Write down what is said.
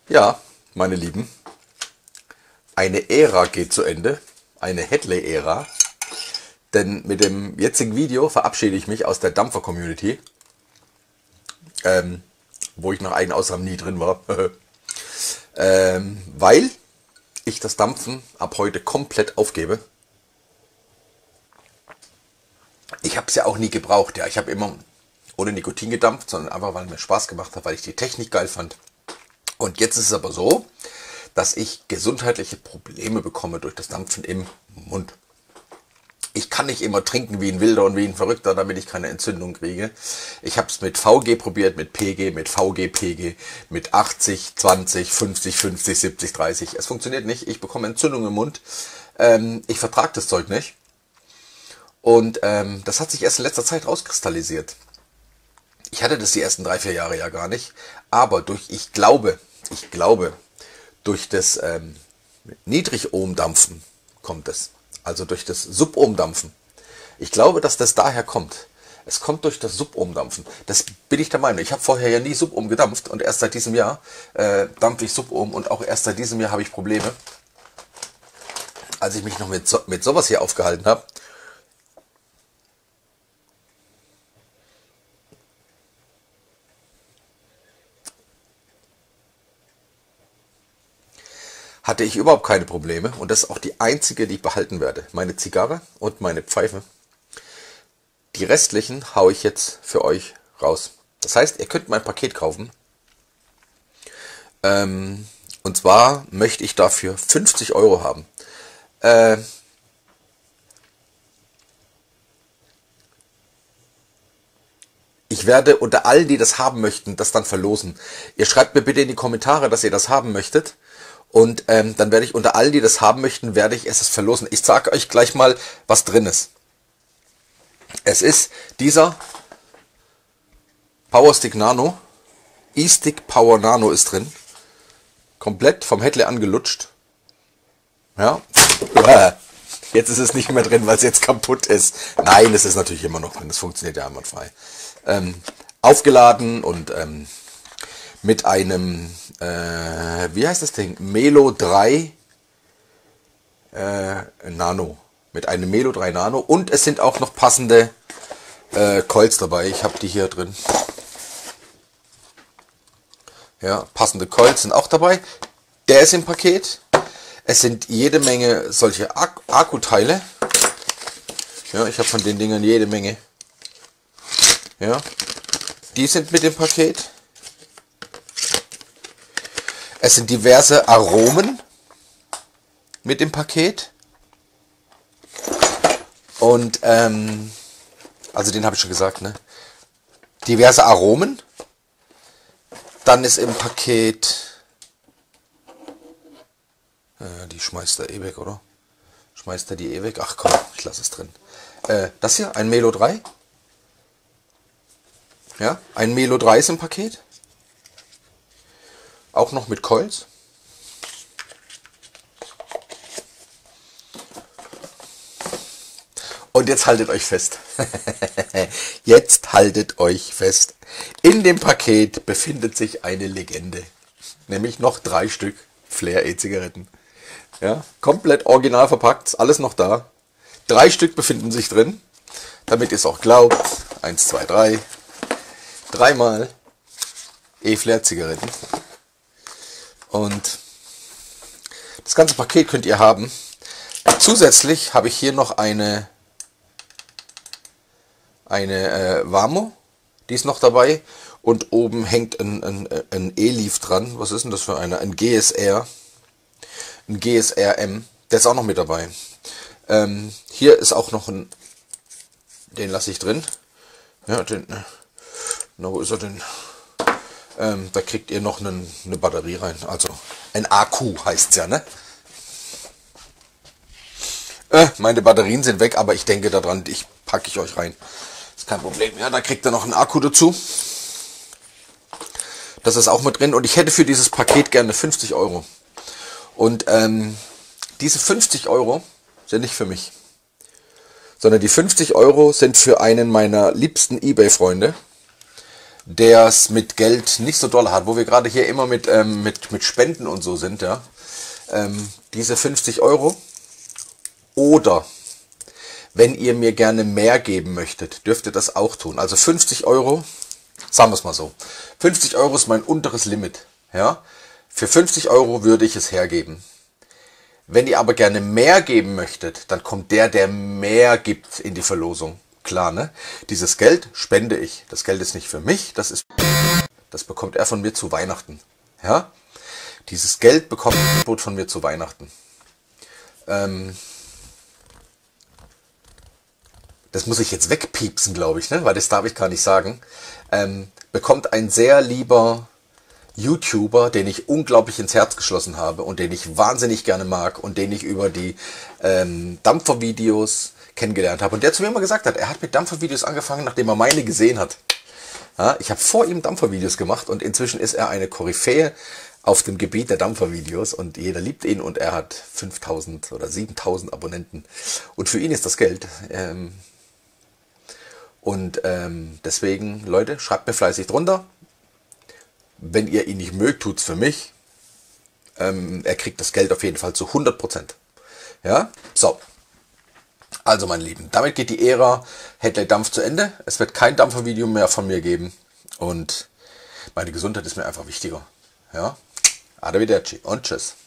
Ja, meine Lieben, eine Ära geht zu Ende, eine Hedley-Ära, denn mit dem jetzigen Video verabschiede ich mich aus der Dampfer-Community, wo ich nach eigener Aussage nie drin war, weil ich das Dampfen ab heute komplett aufgebe. Ich habe es ja auch nie gebraucht, ja, ich habe immer ohne Nikotin gedampft, sondern einfach, weil es mir Spaß gemacht hat, weil ich die Technik geil fand. Und jetzt ist es aber so, dass ich gesundheitliche Probleme bekomme durch das Dampfen im Mund. Ich kann nicht immer trinken wie ein Wilder und wie ein Verrückter, damit ich keine Entzündung kriege. Ich habe es mit VG probiert, mit PG, mit VG, PG, mit 80, 20, 50, 50, 70, 30. Es funktioniert nicht. Ich bekomme Entzündung im Mund. Ich vertrage das Zeug nicht. Und das hat sich erst in letzter Zeit rauskristallisiert. Ich hatte das die ersten 3, 4 Jahre ja gar nicht. Aber ich glaube, durch das Niedrigohmdampfen kommt es. Also durch das Subohmdampfen. Ich glaube, dass das daher kommt. Es kommt durch das Subohmdampfen. Das bin ich der Meinung. Ich habe vorher ja nie Subohm gedampft und erst seit diesem Jahr dampfe ich Subohm und auch erst seit diesem Jahr habe ich Probleme. Als ich mich noch mit sowas hier aufgehalten habe. Hatte ich überhaupt keine Probleme und das ist auch die einzige, die ich behalten werde. Meine Zigarre und meine Pfeife. Die restlichen haue ich jetzt für euch raus. Das heißt, ihr könnt mein Paket kaufen. Und zwar möchte ich dafür 50 Euro haben. Ich werde unter allen, die das haben möchten, das dann verlosen. Ihr schreibt mir bitte in die Kommentare, dass ihr das haben möchtet. Und dann werde ich unter allen, die das haben möchten, werde ich es verlosen. Ich sage euch gleich mal, was drin ist. Es ist dieser Powerstick Nano. E-Stick Power Nano ist drin. Komplett vom Hedley angelutscht. Ja. Jetzt ist es nicht mehr drin, weil es jetzt kaputt ist. Nein, es ist natürlich immer noch drin. Das funktioniert ja einwandfrei. Aufgeladen und mit einem, wie heißt das Ding? Melo 3 Nano. Mit einem Melo 3 Nano. Und es sind auch noch passende Coils dabei. Ich habe die hier drin. Ja, passende Coils sind auch dabei. Der ist im Paket. Es sind jede Menge solche Akkuteile. Ja, ich habe von den Dingern jede Menge. Ja, die sind mit dem Paket. Es sind diverse Aromen mit dem Paket. Und, also den habe ich schon gesagt, ne? Diverse Aromen. Dann ist im Paket, die schmeißt er eh weg, oder? Schmeißt er die eh weg? Ach komm, ich lasse es drin. Das hier, ein Melo 3. Ja, ein Melo 3 ist im Paket. Auch noch mit Coils. Und jetzt haltet euch fest. Jetzt haltet euch fest. In dem Paket befindet sich eine Legende. Nämlich noch 3 Stück Flair E-Zigaretten. Ja, komplett original verpackt. Alles noch da. 3 Stück befinden sich drin. Damit ihr es auch glaubt. 1, 2, 3. 3 mal E-Flair Zigaretten. Und das ganze Paket könnt ihr haben. Zusätzlich habe ich hier noch eine Vamo. Die ist noch dabei. Und oben hängt ein E-Leaf dran. Was ist denn das für eine? Ein GSR. Ein GSR-M. Der ist auch noch mit dabei. Hier ist auch noch ein... Den lasse ich drin. Ja, na, wo ist er denn? Da kriegt ihr noch eine Batterie rein. Also ein Akku heißt es ja, ne? Meine Batterien sind weg, aber ich denke daran, packe ich euch rein. Ist kein Problem. Ja, da kriegt ihr noch einen Akku dazu. Das ist auch mit drin. Und ich hätte für dieses Paket gerne 50 Euro. Und diese 50 Euro sind nicht für mich. Sondern die 50 Euro sind für einen meiner liebsten eBay-Freunde. der es mit Geld nicht so doll hat, wo wir gerade hier immer mit Spenden und so sind, ja, diese 50 Euro. Oder wenn ihr mir gerne mehr geben möchtet, dürft ihr das auch tun. Also 50 Euro, sagen wir es mal so, 50 Euro ist mein unteres Limit. Ja? Für 50 Euro würde ich es hergeben. Wenn ihr aber gerne mehr geben möchtet, dann kommt der mehr gibt, in die Verlosung. Klar, ne? Dieses Geld spende ich. Das Geld ist nicht für mich, das bekommt er von mir zu Weihnachten. Ja? Dieses Geld bekommt er von mir zu Weihnachten. Das muss ich jetzt wegpiepsen, glaube ich, ne? Weil das darf ich gar nicht sagen. Bekommt ein sehr lieber YouTuber, den ich unglaublich ins Herz geschlossen habe und den ich wahnsinnig gerne mag und den ich über die Dampfervideos kennengelernt habe. Und der zu mir immer gesagt hat, er hat mit Dampfervideos angefangen, nachdem er meine gesehen hat. Ja, ich habe vor ihm Dampfervideos gemacht und inzwischen ist er eine Koryphäe auf dem Gebiet der Dampfervideos und jeder liebt ihn und er hat 5000 oder 7000 Abonnenten. Und für ihn ist das Geld. Deswegen, Leute, schreibt mir fleißig drunter. Wenn ihr ihn nicht mögt, tut's für mich. Er kriegt das Geld auf jeden Fall zu 100%. Ja, so. Also, meine Lieben, damit geht die Ära Hedley Dampf zu Ende. Es wird kein Dampfervideo mehr von mir geben. Und meine Gesundheit ist mir einfach wichtiger. Ja, arrivederci und tschüss.